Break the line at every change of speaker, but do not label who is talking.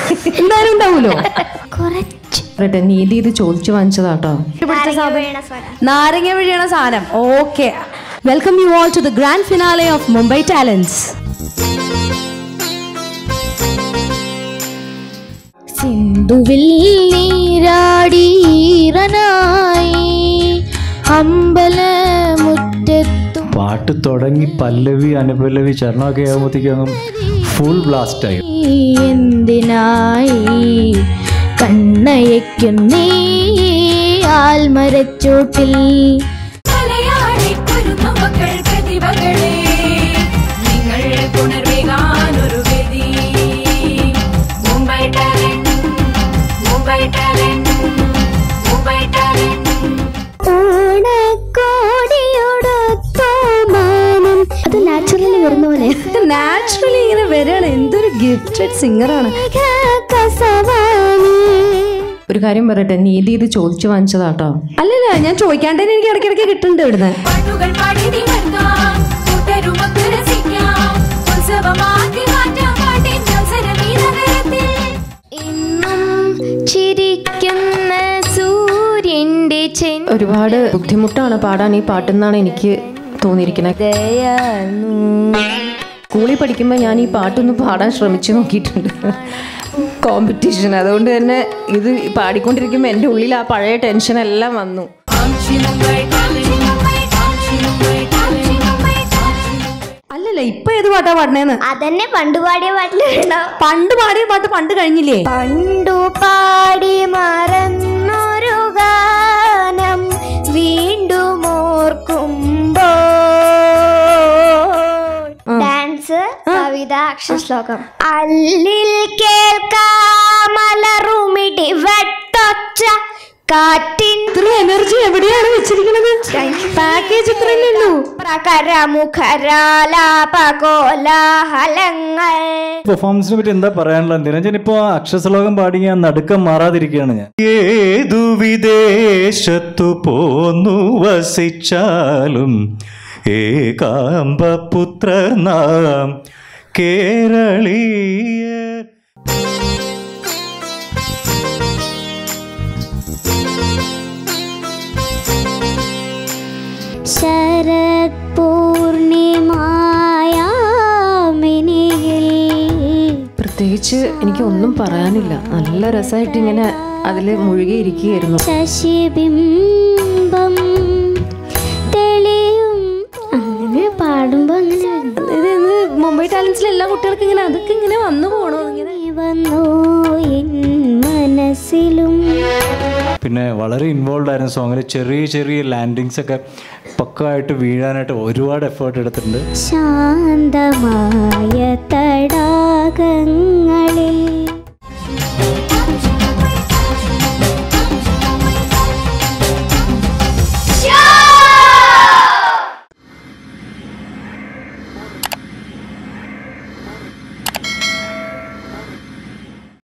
എന്തായാലും ഉണ്ടാവൂലോ. നീതി ഇത് ചോദിച്ചു വാങ്ങിച്ചതാട്ടോ. നാരങ്ങ വീഴണ സാധനം. Okay, welcome you all to the grand finale of Mumbai talents. സിന്ധുവിൽ നീരാടീറനായി അമ്പലമുറ്റത്തു.
പാട്ട് തുടങ്ങി പല്ലവി അനുപല്ലവി ചരണമൊക്കെ ആകുമ്പോഴത്തേക്കും ഫുൾ ബ്ലാസ്റ്റ് ആയി.
എന്തിനായി കണ്ണയക്കുന്നേ ആൽമരച്ചോട്ടിൽ.
അത് നാച്ചുറലി വരുന്ന പോലെ.
നാച്ചുറലി ഇങ്ങനെ വരികയാണ്. എന്തൊരു ഗിഫ്റ്റഡ് സിംഗറാണ്. ഒരു കാര്യം പറയട്ടെ, നീതി ഇത് ചോദിച്ചു വാങ്ങിച്ചതാട്ടോ. അല്ലല്ല, ഞാൻ ചോദിക്കാണ്ട് തന്നെ എനിക്ക് ഇടയ്ക്കിടയ്ക്ക് കിട്ടുന്നുണ്ട് ഇവിടുന്ന്. ഒരുപാട് ബുദ്ധിമുട്ടാണ് പാടാൻ ഈ പാട്ടെന്നാണ് എനിക്ക് തോന്നിയിരിക്കുന്നത്. സ്കൂളിൽ പഠിക്കുമ്പോൾ ഞാൻ ഈ പാട്ടൊന്ന് പാടാൻ ശ്രമിച്ചു നോക്കിയിട്ടുണ്ട്, കോമ്പറ്റീഷൻ. അതുകൊണ്ട് തന്നെ ഇത് പാടിക്കൊണ്ടിരിക്കുമ്പോൾ എൻ്റെ ഉള്ളിൽ ആ പഴയ ടെൻഷൻ എല്ലാം വന്നു. അല്ലല്ല, ഇപ്പൊ ഏത് പാട്ടാ പാടണേന്ന്?
അതന്നെ പണ്ട് പാടിയ പാട്ടിലുണ്ടോ?
പണ്ട് പാടിയ പാട്ട് പണ്ട് കഴിഞ്ഞില്ലേ?
പണ്ടു പാടി മറന്നൊരു ഗാനം വീണ്ടും ഓർക്കുമ്പോ. ഡാൻസ്, കവിത, അക്ഷരശ്ലോകം. അല്ലിൽ കേൾക്കാമലറുമിടി വെട്ടൊച്ച കാറ്റിൻ.
എനർജി എവിടെയാണ് വെച്ചിരിക്കുന്നത്? പാക്കേജ് ഇത്രയല്ലേ ഉള്ളൂ.
പെർഫോമൻസിനെ പറ്റി എന്താ പറയാനുള്ള? നിരഞ്ജൻ ഇപ്പൊ അക്ഷരശ്ലോകം പാടി ഞാൻ നടുക്കം മാറാതിരിക്കുകയാണ്. ഞാൻ ഏതു വിദേശത്തു പോന്നു വസിച്ചാലും ഏകാംബപുത്രർ നാം കേരളീയ.
ശരത് പൂർണിമായാമിനിയിൽ.
പ്രത്യേകിച്ച് എനിക്ക് ഒന്നും പറയാനില്ല. നല്ല രസമായിട്ട് ഇങ്ങനെ അതിൽ മുഴുകിയിരിക്കുകയായിരുന്നു.
ശശിബിംബം തെളിയും. അങ്ങനെ പാടുമ്പോ അങ്ങനെ
മുംബൈ ടാലന്റ്സിലെ എല്ലാ കുട്ടികൾക്കും ഇങ്ങനെ അതൊക്കെ ഇങ്ങനെ വന്നു പോണോ ഇങ്ങനെ
വന്നു എൻ മനസ്സിലും.
പിന്നെ വളരെ ഇൻവോൾവ് ആയിരുന്നു സോങ്ങിൽ. ചെറിയ ചെറിയ ലാൻഡിങ്സ് ഒക്കെ പക്കമായിട്ട് വീഴാനായിട്ട് ഒരുപാട് എഫേർട്ട് എടുത്തിട്ടുണ്ട്.
ശാന്തമായ